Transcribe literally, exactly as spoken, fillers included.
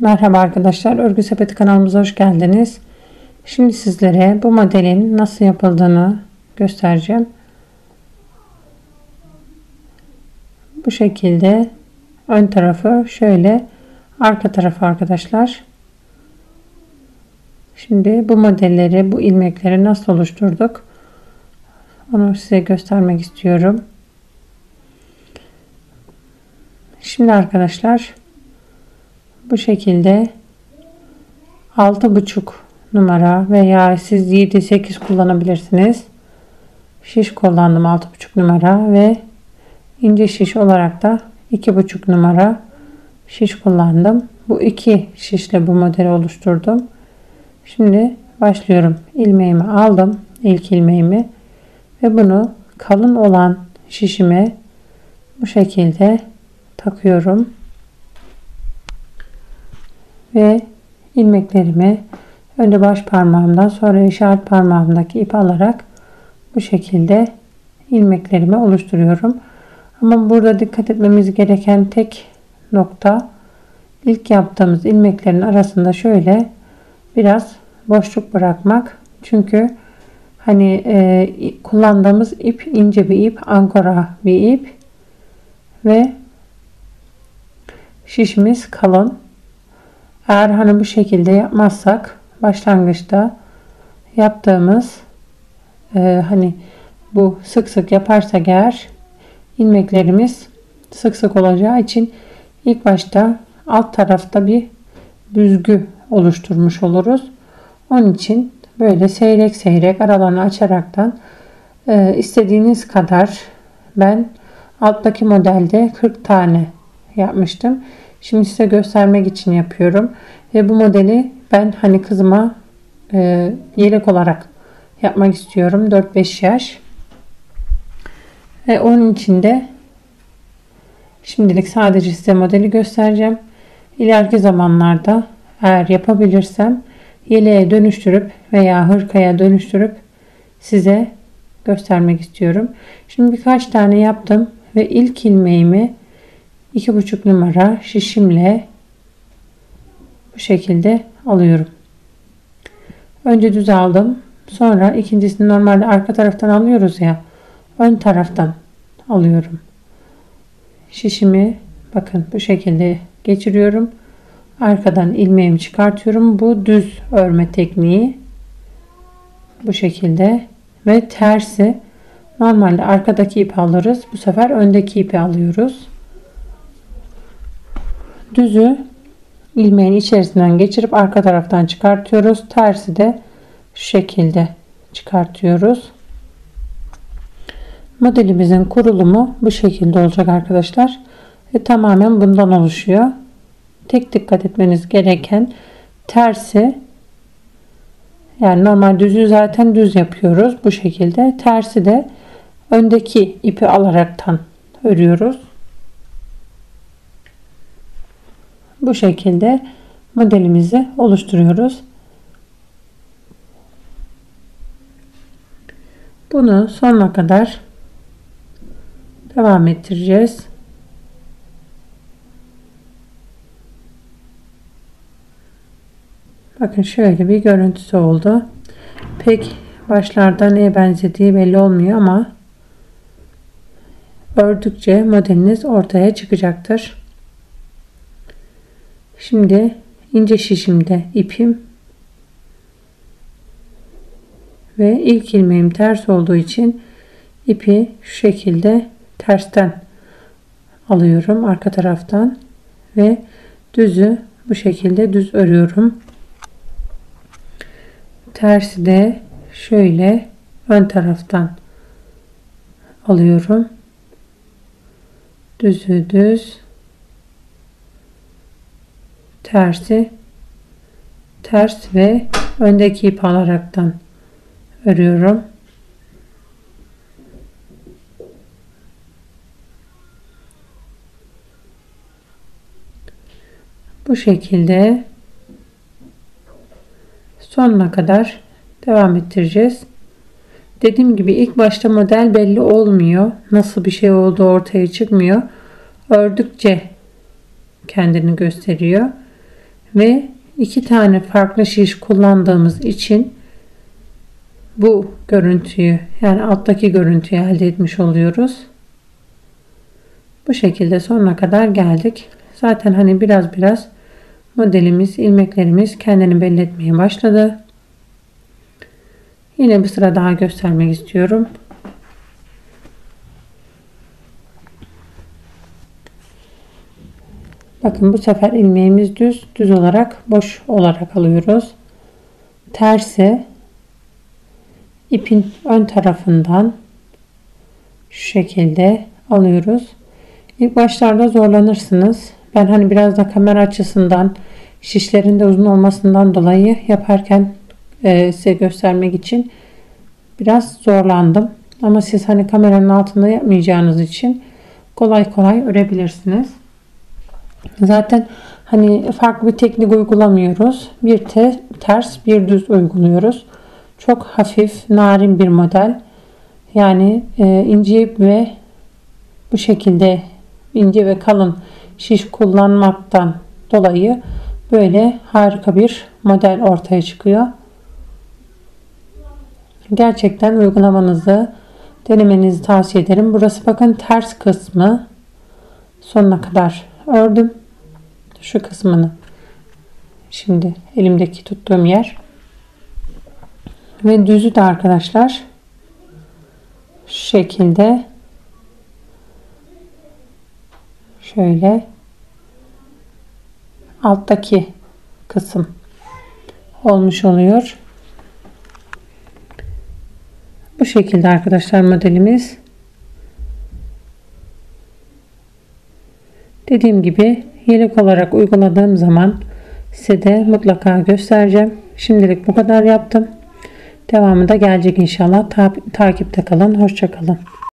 Merhaba arkadaşlar, Örgü Sepeti kanalımıza hoş geldiniz. Şimdi sizlere bu modelin nasıl yapıldığını göstereceğim. Bu şekilde ön tarafı şöyle, arka tarafı arkadaşlar. Şimdi bu modelleri, bu ilmekleri nasıl oluşturduk? Onu size göstermek istiyorum. Şimdi arkadaşlar bu şekilde altı buçuk numara veya siz yedi sekiz kullanabilirsiniz. Şiş kullandım altı buçuk numara ve ince şiş olarak da iki buçuk numara şiş kullandım. Bu iki şişle bu modeli oluşturdum. Şimdi başlıyorum. İlmeğimi aldım. İlk ilmeğimi ve bunu kalın olan şişime bu şekilde takıyorum. Ve ilmeklerimi önce baş parmağımdan sonra işaret parmağımdaki ip alarak bu şekilde ilmeklerimi oluşturuyorum. Ama burada dikkat etmemiz gereken tek nokta, ilk yaptığımız ilmeklerin arasında şöyle biraz boşluk bırakmak. Çünkü hani e, kullandığımız ip ince bir ip, ankora bir ip ve şişimiz kalın. Eğer hani bu şekilde yapmazsak başlangıçta yaptığımız e, hani bu sık sık yaparsak eğer ilmeklerimiz sık sık olacağı için ilk başta alt tarafta bir büzgü oluşturmuş oluruz. Onun için böyle seyrek seyrek aralarını açaraktan e, istediğiniz kadar, ben alttaki modelde kırk tane yapmıştım. Şimdi size göstermek için yapıyorum. Ve bu modeli ben hani kızıma e, yelek olarak yapmak istiyorum. dört beş yaş. Ve onun için de şimdilik sadece size modeli göstereceğim. İleriki zamanlarda eğer yapabilirsem yeleğe dönüştürüp veya hırkaya dönüştürüp size göstermek istiyorum. Şimdi birkaç tane yaptım ve ilk ilmeğimi iki buçuk numara şişimle bu şekilde alıyorum. Önce düz aldım. Sonra ikincisini normalde arka taraftan alıyoruz ya. Ön taraftan alıyorum. Şişimi bakın bu şekilde geçiriyorum. Arkadan ilmeğimi çıkartıyorum. Bu düz örme tekniği. Bu şekilde ve tersi. Normalde arkadaki ipi alırız. Bu sefer öndeki ipi alıyoruz. Düzü ilmeğin içerisinden geçirip arka taraftan çıkartıyoruz. Tersi de şu şekilde çıkartıyoruz. Modelimizin kurulumu bu şekilde olacak arkadaşlar. Ve tamamen bundan oluşuyor. Tek dikkat etmeniz gereken tersi, yani normal düzü zaten düz yapıyoruz bu şekilde. Tersi de öndeki ipi alaraktan örüyoruz. Bu şekilde modelimizi oluşturuyoruz. Bunu sonuna kadar devam ettireceğiz. Bakın şöyle bir görüntüsü oldu. Pek başlarda neye benzediği belli olmuyor ama ördükçe modeliniz ortaya çıkacaktır. Şimdi ince şişimde ipim ve ilk ilmeğim ters olduğu için ipi şu şekilde tersten alıyorum arka taraftan ve düzü bu şekilde düz örüyorum. Tersi de şöyle ön taraftan alıyorum. Düzü düz, tersi ters ve öndeki ip alaraktan örüyorum. Bu şekilde sonuna kadar devam ettireceğiz. Dediğim gibi ilk başta model belli olmuyor. Nasıl bir şey olduğu ortaya çıkmıyor. Ördükçe kendini gösteriyor. Ve iki tane farklı şiş kullandığımız için bu görüntüyü, yani alttaki görüntüyü elde etmiş oluyoruz. Bu şekilde sonuna kadar geldik. Zaten hani biraz biraz modelimiz, ilmeklerimiz kendini belli etmeye başladı. Yine bir sıra daha göstermek istiyorum. Bakın bu sefer ilmeğimiz düz, düz olarak boş olarak alıyoruz. Tersi ipin ön tarafından şu şekilde alıyoruz. İlk başlarda zorlanırsınız. Ben hani biraz da kamera açısından, şişlerin de uzun olmasından dolayı yaparken e, size göstermek için biraz zorlandım. Ama siz hani kameranın altında yapmayacağınız için kolay kolay örebilirsiniz. Zaten hani farklı bir teknik uygulamıyoruz. Bir te, ters, bir düz uyguluyoruz. Çok hafif, narin bir model. Yani e, ince ip ve bu şekilde ince ve kalın şiş kullanmaktan dolayı böyle harika bir model ortaya çıkıyor. Gerçekten uygulamanızı, denemenizi tavsiye ederim. Burası bakın ters kısmı. Sonuna kadar ördüm. Şu kısmını. Şimdi elimdeki tuttuğum yer. Ve düzü de arkadaşlar şu şekilde şöyle alttaki kısım olmuş oluyor. Bu şekilde arkadaşlar modelimiz. Dediğim gibi yelek olarak uyguladığım zaman size de mutlaka göstereceğim. Şimdilik bu kadar yaptım. Devamı da gelecek inşallah. Ta takipte kalın. Hoşça kalın.